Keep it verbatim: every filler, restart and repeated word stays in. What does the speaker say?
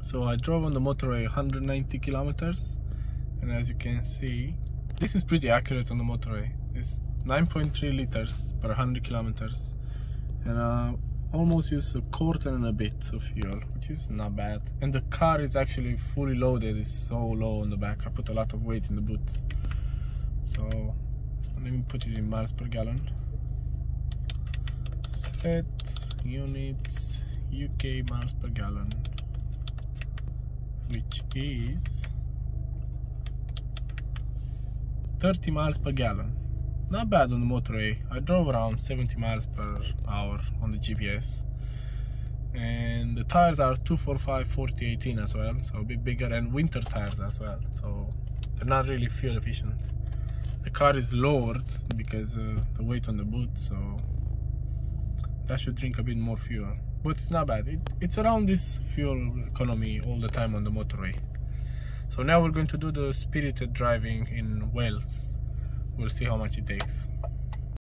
So I drove on the motorway one hundred ninety kilometers, and as you can see, this is pretty accurate on the motorway. It's nine point three liters per one hundred kilometers, and uh, almost use a quarter and a bit of fuel, which is not bad. And the car is actually fully loaded. It's so low on the back. I put a lot of weight in the boot. So let me put it in miles per gallon. Set units U K miles per gallon, which is thirty miles per gallon. Not bad on the motorway. I drove around seventy miles per hour on the G P S, and the tires are two forty-five forty eighteen as well, so a bit bigger, and winter tires as well, so they're not really fuel efficient. The car is lowered because uh, the weight on the boot, so that should drink a bit more fuel, but it's not bad. It, it's around this fuel economy all the time on the motorway. So now we're going to do the spirited driving in Wales. We'll see how much it takes.